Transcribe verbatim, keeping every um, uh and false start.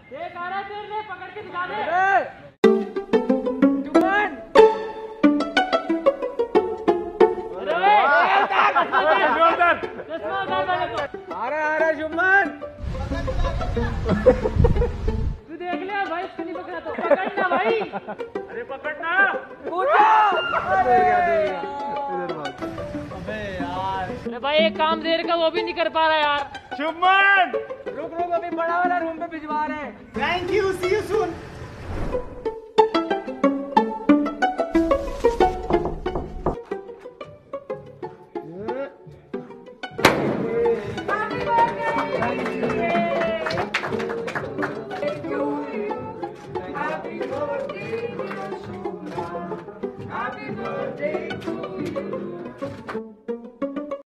एक आ रहा है तेरे लिए, पकड़ के दिखा दे। शुभमन आ रहा आ रहा शुभमन, तू देख ले भाई, इसको नहीं पकड़ा तो पकड़ना भाई। अरे पकड़ना, अबे यार, अरे भाई एक काम देर का वो भी नहीं कर पा रहा यार। शुभमन रुक रुक, अभी बड़ा वाला रूम पे भिजवा रहे हैं। Thank you, see you soon. Happy birthday,